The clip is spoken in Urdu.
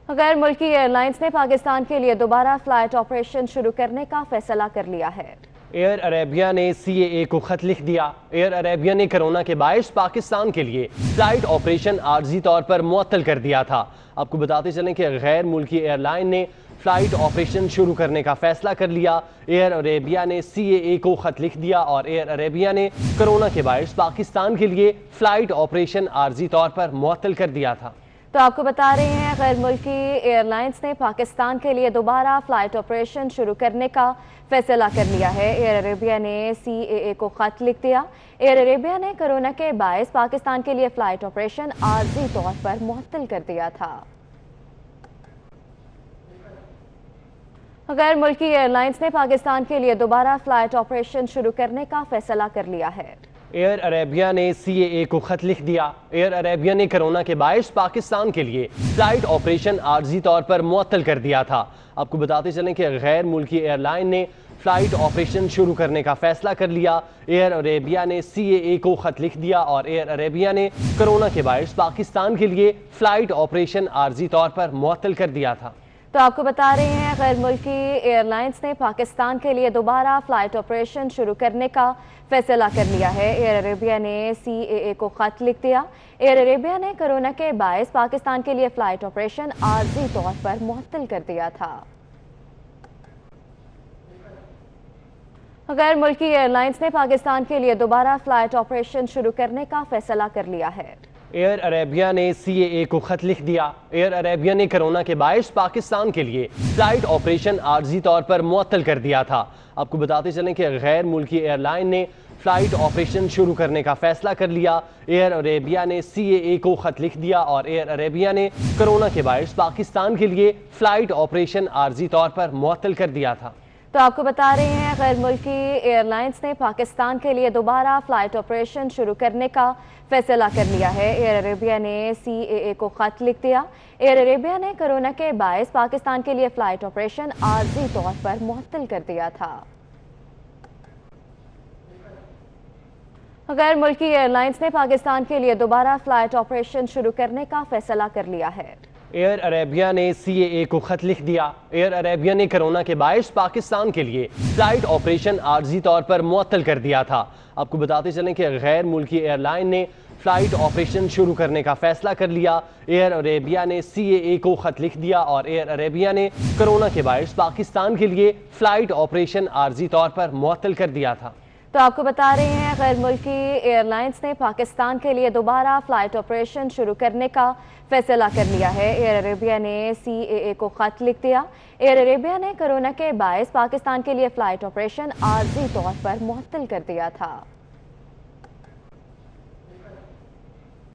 غیر ملکی ایئر لائنز نے پاکستان کے لیے دوبارہ فلائٹ آپریشن شروع کرنے کا فیصلہ کر لیا ہے۔ ایئر عربیہ نے CAA کو خط لکھ دیا۔ ایئر عربیہ نے کرونا کے باعث پاکستان کے لیے فلائٹ آپریشن عارضی طور پر معطل کر دیا تھا۔ آپ کو بتاتے چلیں کہ غیر ملکی ایئر لائن نے فلائٹ آپریشن شروع کرنے کا فیصلہ کر لیا۔ ایئر عربیہ نے CAA کو خط لکھ دیا اور ایئر عربیہ نے کرونا کے باعث پاکستان کے لیے فلائٹ آپریشن عارضی طور پر معطل کر دیا تھا۔ تو آپ کو بتا رہے ہیں غیر ملکی ایئر لائنز نے پاکستان کے لیے دوبارہ فلائٹ آپریشن شروع کرنے کا فیصلہ کر لیا ہے۔ ایئر عربیہ نے CAA کو خط لکھ دیا۔ ایئر عربیہ نے کرونا کے باعث پاکستان کے لیے فلائٹ آپریشن عارضی طور پر معطل کر دیا تھا۔ غیر ملکی ایئر لائنز نے پاکستان کے لیے دوبارہ فلائٹ آپریشن شروع کرنے کا فیصلہ کر لیا ہے۔ ایئر عربیہ نے CAA کو خط لکھ دیا۔ ایئر عربیہ نے کرونا کے باعث پاکستان کے لیے فلائٹ آپریشن عارضی طور پر معطل کر دیا تھا۔ آپ کو بتاتے چلیں کہ غیر ملکی ایئر لائن نے فلائٹ آپریشن شروع کرنے کا فیصلہ کر لیا۔ ایئر عربیہ نے CAA کو خط لکھ دیا اور ایئر عربیہ نے کرونا کے باعث پاکستان کے لیے فلائٹ آپریشن عارضی طور پر معطل کر دیا تھا۔ تو آپ کو بتا رہے ہیں غیر ملکی ایئر لائنز نے پاکستان کے لیے دوبارہ فلائٹ آپریشن شروع کرنے کا فیصلہ کر لیا ہے۔ ایئر عربیہ نے CAA کو خط لکھ دیا۔ ایئر عربیہ نے کرونا کے باعث پاکستان کے لیے فلائٹ آپریشن عارضی طور پر معطل کر دیا تھا۔ غیر ملکی ایئر لائنز نے پاکستان کے لیے دوبارہ فلائٹ آپریشن شروع کرنے کا فیصلہ کر لیا ہے۔ ایئر عربیہ نے CAA کو خط لکھ دیا۔ ایئر عربیہ نے کرونا کے باعث پاکستان کے لیے فلائٹ آپریشن عارضی طور پر معطل کر دیا تھا۔ آپ کو بتاتے چلیں کہ غیر ملکی ایئر لائن نے فلائٹ آپریشن شروع کرنے کا فیصلہ کر لیا۔ ایئر عربیہ نے CAA کو خط لکھ دیا اور ایئر عربیہ نے کرونا کے باعث پاکستان کے لیے فلائٹ آپریشن عارضی طور پر معطل کر دیا تھا۔ تو آپ کو بتا رہے ہیں غیر ملکی ایئر لائنز نے پاکستان کے لیے دوبارہ فلائٹ آپریشن شروع کرنے کا فیصلہ کر لیا ہے۔ ایئر عربیہ نے CAA کو خط لکھ دیا۔ ایئر عربیہ نے کرونا کے باعث پاکستان کے لیے فلائٹ آپریشن عارضی طور پر معطل کر دیا تھا۔ غیر ملکی ایئر لائنز نے پاکستان کے لیے دوبارہ فلائٹ آپریشن شروع کرنے کا فیصلہ کر لیا ہے۔ ایئر عربیہ نے CAA کو خط لکھ دیا۔ ایئر عربیہ نے کرونا کے باعث پاکستان کے لیے فلائٹ آپریشن عارضی طور پر معطل کر دیا تھا۔ آپ کو بتاتے چلیں کہ غیر ملکی ایئر لائن نے فلائٹ آپریشن شروع کرنے کا فیصلہ کر لیا۔ ایئر عربیہ نے CAA کو خط لکھ دیا اور ایئر عربیہ نے کرونا کے باعث پاکستان کے لیے فلائٹ آپریشن عارضی طور پر معطل کر دیا تھا۔ تو آپ کو بتا رہے ہیں غیر ملکی ایئر لائنز نے پاکستان کے لیے دوبارہ فلائٹ آپریشن شروع کرنے کا فیصلہ کر لیا ہے۔ ایئر عربیہ نے CAA کو خط لکھ دیا۔ ایئر عربیہ نے کرونا کے باعث پاکستان کے لیے فلائٹ آپریشن عارضی طور پر معطل کر دیا تھا۔